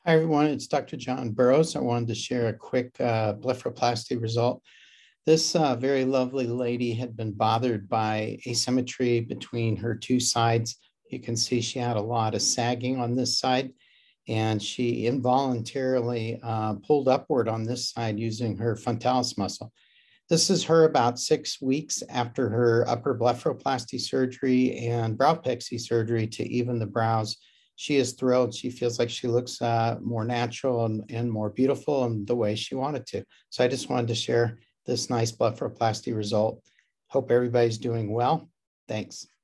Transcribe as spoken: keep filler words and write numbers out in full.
Hi, everyone. It's Doctor John Burroughs. I wanted to share a quick uh, blepharoplasty result. This uh, very lovely lady had been bothered by asymmetry between her two sides. You can see she had a lot of sagging on this side, and she involuntarily uh, pulled upward on this side using her frontalis muscle. This is her about six weeks after her upper blepharoplasty surgery and browpexy surgery to even the brows. She is thrilled. She feels like she looks uh, more natural and, and more beautiful in the way she wanted to. So I just wanted to share this nice blepharoplasty result. Hope everybody's doing well. Thanks.